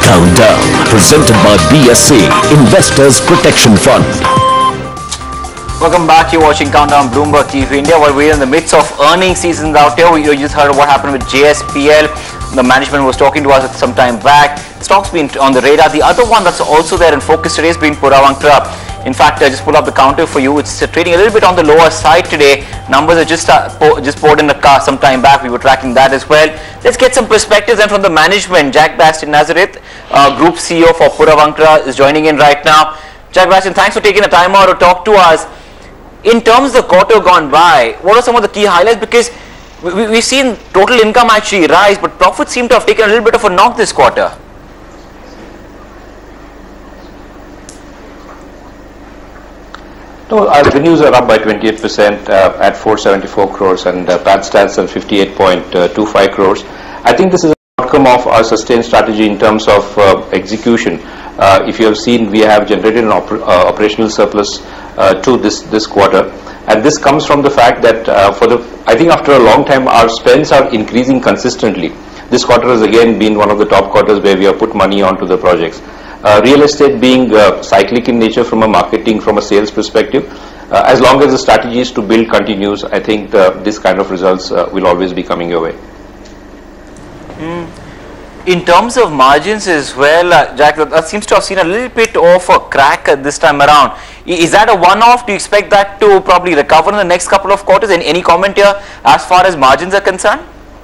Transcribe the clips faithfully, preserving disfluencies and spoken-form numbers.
Countdown, presented by B S C, Investors Protection Fund. Welcome back. You're watching Countdown Bloomberg T V India. While we're in the midst of earnings seasons out here, you just heard what happened with J S P L. The management was talking to us some time back. Stock's been on the radar. The other one that's also there in focus today has been Puravankara. In fact, I just pull up the counter for you. It's uh, trading a little bit on the lower side today. Numbers are just uh, po just poured in the car some time back. We were tracking that as well. Let's get some perspectives then from the management. Jack Bastian Nazareth, uh, Group C E O for Puravankara, is joining in right now. Jack Bastian, thanks for taking the time out to talk to us. In terms of the quarter gone by, what are some of the key highlights? Because we, we've seen total income actually rise, but profits seem to have taken a little bit of a knock this quarter. No, our revenues are up by twenty-eight percent uh, at four seventy-four crores, and uh, P A T stands at fifty-eight point two five crores. I think this is an outcome of our sustained strategy in terms of uh, execution. Uh, if you have seen, we have generated an oper uh, operational surplus uh, to this this quarter, and this comes from the fact that uh, for the I think after a long time our spends are increasing consistently. This quarter has again been one of the top quarters where we have put money onto the projects. Uh, real estate being uh, cyclic in nature from a marketing, from a sales perspective, uh, as long as the strategy is to build continues, I think the, this kind of results uh, will always be coming your way. Mm. In terms of margins as well, uh, Jack, that, that seems to have seen a little bit of a crack uh, this time around. I, is that a one-off? Do you expect that to probably recover in the next couple of quarters? And any comment here as far as margins are concerned?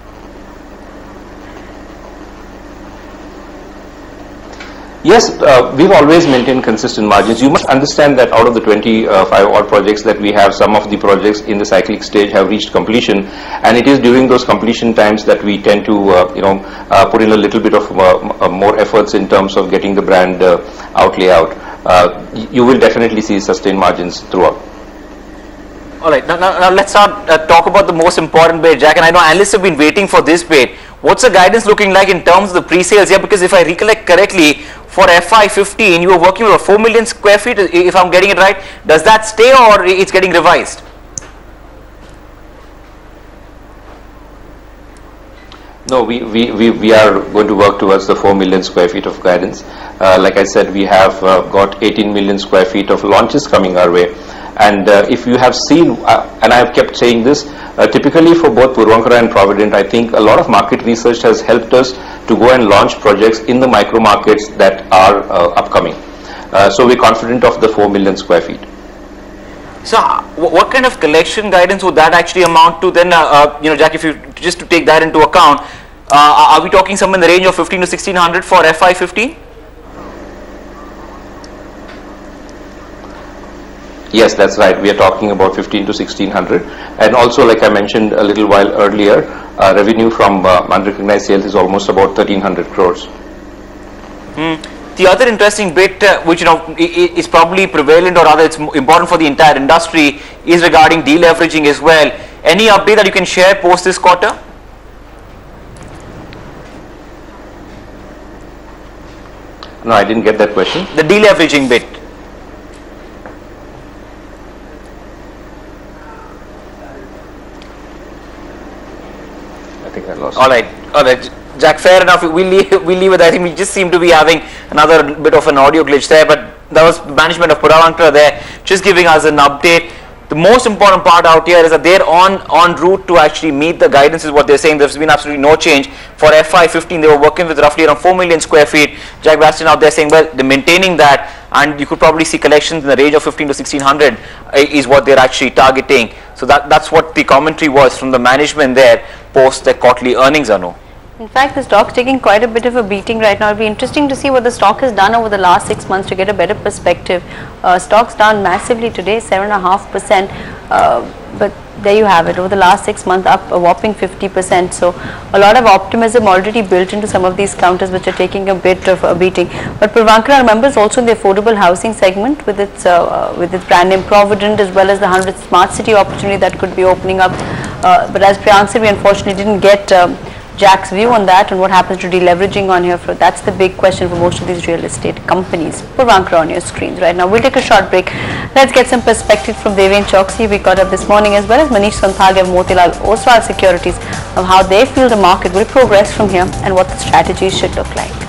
Yes, uh, we've always maintained consistent margins. You must understand that out of the twenty-five odd projects that we have, some of the projects in the cyclic stage have reached completion, and it is during those completion times that we tend to, uh, you know, uh, put in a little bit of uh, more efforts in terms of getting the brand uh, outlay out. Uh, you will definitely see sustained margins throughout. All right, now, now, now let's start uh, talk about the most important bit, Jack. And I know analysts have been waiting for this bit. What's the guidance looking like in terms of the pre-sales here? Because if I recollect correctly, for F Y fifteen, you were working with a four million square feet, if I'm getting it right. Does that stay or it's getting revised? No, we, we, we, we are going to work towards the four million square feet of guidance. Uh, like I said, we have uh, got eighteen million square feet of launches coming our way. And uh, if you have seen, uh, and I have kept saying this, uh, typically for both Puravankara and Provident, I think a lot of market research has helped us to go and launch projects in the micro markets that are uh, upcoming. Uh, so we're confident of the four million square feet. So what kind of collection guidance would that actually amount to then, uh, uh, you know, Jack, if you just to take that into account, uh, are we talking somewhere in the range of fifteen to sixteen hundred for F Y fifteen? Yes, that's right. We are talking about fifteen to sixteen hundred, and also, like I mentioned a little while earlier, uh, revenue from uh, unrecognized sales is almost about thirteen hundred crores. Mm. The other interesting bit, uh, which you know is probably prevalent, or rather it's important for the entire industry, is regarding deleveraging as well. Any update that you can share post this quarter? No, I didn't get that question. The deleveraging bit. I think I lost. All right, all right, Jack. Fair enough. We leave. We leave it. I think we just seem to be having another bit of an audio glitch there, but that was management of Puravankara there, just giving us an update. The most important part out here is that they're on on route to actually meet the guidance, is what they're saying. There's been absolutely no change. For F Y fifteen, they were working with roughly around four million square feet. Jack Bastian out there saying, well, they're maintaining that, and you could probably see collections in the range of fifteen to sixteen hundred is what they're actually targeting. So that that's what the commentary was from the management there post their quarterly earnings, Anu. In fact, the stock's taking quite a bit of a beating right now. It'll be interesting to see what the stock has done over the last six months to get a better perspective. Uh, stock's down massively today, seven point five percent. Uh, but there you have it. Over the last six months, up a whopping fifty percent. So a lot of optimism already built into some of these counters, which are taking a bit of a beating. But Puravankara, remember, is also in the affordable housing segment with its uh, with its brand name Provident, as well as the one hundred smart city opportunity that could be opening up. Uh, but as Priyan said, we unfortunately didn't get um, Jack's view on that and what happens to deleveraging on here. For that's the big question for most of these real estate companies. Puravankara on your screens right now. We'll take a short break. Let's get some perspective from Deven Choksi. We got up this morning, as well as Manish Santhalia of Motilal Oswal Securities, of how they feel the market will progress from here and what the strategies should look like.